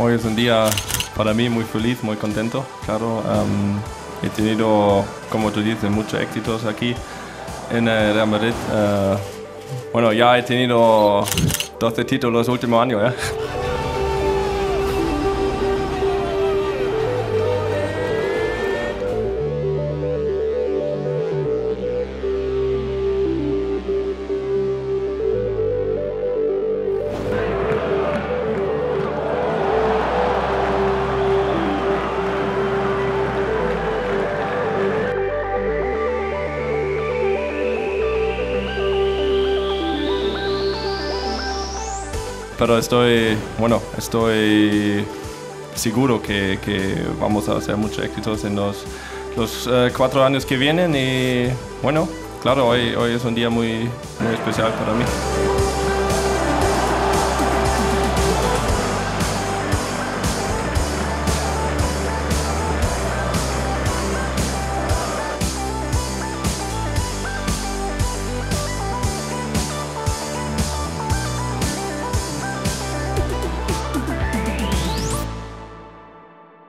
Hoy es un día para mí muy feliz, muy contento, claro. He tenido, como tú dices, muchos éxitos aquí en Real Madrid. Bueno, ya he tenido 12 títulos los últimos años, ¿eh? Pero estoy seguro que vamos a hacer muchos éxitos en los 4 años que vienen y bueno, claro, hoy es un día muy especial para mí.